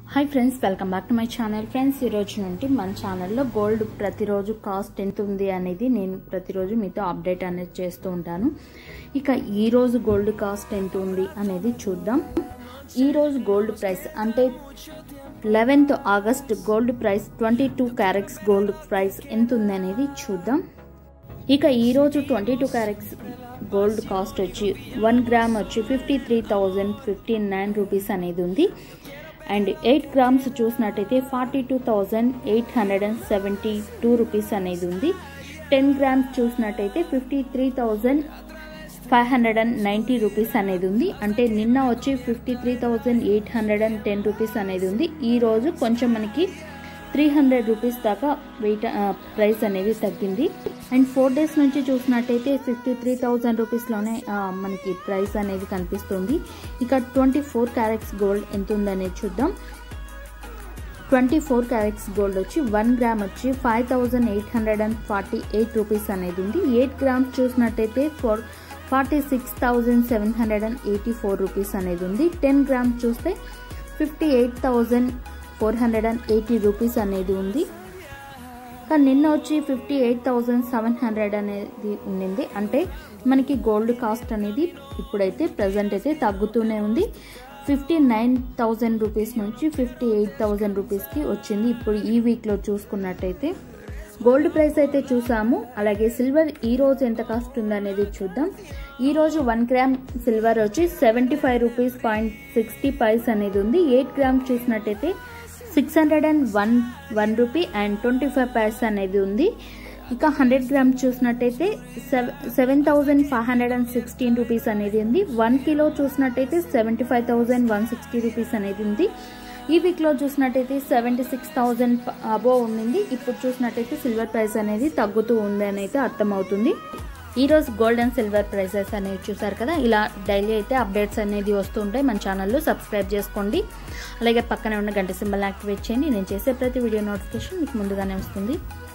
High friends welcome back to my channel friends ఈ రోజు నుండి మన ఛానల్లో గోల్డ్ ప్రతిరోజు కాస్ట్ ఎంత ఉంది అనేది నేను ప్రతిరోజు మీతో అప్డేట్ అనేది చేస్తూ ఉంటాను। ఇక ఈ రోజు గోల్డ్ కాస్ట్ ఎంత ఉంది అనేది చూద్దాం। ఈ రోజు గోల్డ్ ప్రైస్ అంటే 11th August gold price 22 carats gold price ఎంత ఉంది అనేది చూద్దాం। ఇక ఈ రోజు 22 క్యారెట్స్ గోల్డ్ కాస్ట్ వచ్చి 1 గ్రామ్ వచ్చి 53,059 రూపీస్ అనేది ఉంది। అండ్ 8 గ్రామ్స్ చూసినట్టయితే 42,872 రూపీస్ అనేది ఉంది। 10 గ్రామ్స్ చూసినట్టయితే 53,590 రూపీస్ అనేది ఉంది। అంటే నిన్న వచ్చి 53,810 రూపీస్ అనేది ఉంది। ఈ రోజు కొంచెం మనకి 300 రూపీస్ దాకా వెయిట్ ప్రైస్ అనేది తగ్గింది। అండ్ 4 డేస్ నుంచి చూసినట్టయితే 53,000 రూపీస్లోనే మనకి ప్రైస్ అనేది కనిపిస్తుంది। ఇక 24 క్యారెట్స్ గోల్డ్ ఎంత ఉందనేది చూద్దాం। 24 క్యారెట్స్ గోల్డ్ వచ్చి 1 గ్రామ్ వచ్చి 5,848 రూపీస్ అనేది ఉంది। 8 గ్రామ్స్ చూసినట్టయితే 46,784 రూపీస్ అనేది ఉంది। 10 గ్రామ్స్ చూస్తే 58,480 రూపీస్ అనేది ఉంది। కానీ నిన్న వచ్చి 58,700 అనేది ఉండింది। అంటే మనకి గోల్డ్ కాస్ట్ అనేది ఇప్పుడైతే ప్రజెంట్ అయితే తగ్గుతూనే ఉంది। 59,000 రూపీస్ నుంచి 58,000 రూపీస్కి వచ్చింది ఇప్పుడు ఈ వీక్లో చూసుకున్నట్టయితే। గోల్డ్ ప్రైస్ అయితే చూసాము। అలాగే సిల్వర్ ఈ రోజు ఎంత కాస్ట్ ఉందనేది చూద్దాం। ఈ రోజు 1 గ్రామ్ సిల్వర్ వచ్చి 75 రూపీస్ 60 పైస్ అనేది ఉంది। 8 గ్రామ్స్ చూసినట్టయితే 601 రూపీ అండ్ 25 పైస్ అనేది ఉంది। ఇక 100 గ్రామ్స్ చూసినట్టయితే 7,516 రూపీస్ అనేది ఉంది। 1 కిలో చూసినట్టయితే 75,160 రూపీస్ అనేది ఉంది। ఈ వీక్లో చూసినట్టయితే 76,000 అబోవ్ ఉండింది। ఇప్పుడు చూసినట్టయితే సిల్వర్ ప్రైస్ అనేది తగ్గుతూ ఉంది అని అయితే అర్థమవుతుంది। ఈరోజు గోల్డ్ అండ్ సిల్వర్ ప్రైసెస్ అనేవి చూసారు కదా। ఇలా డైలీ అయితే అప్డేట్స్ అనేది వస్తూ ఉంటాయి। మన ఛానల్లో సబ్స్క్రైబ్ చేసుకోండి। అలాగే పక్కనే ఉన్న గంట సింబల్ యాక్టివేట్ చేయండి। నేను చేసే ప్రతి వీడియో నోటిఫికేషన్ మీకు ముందుగానే వస్తుంది।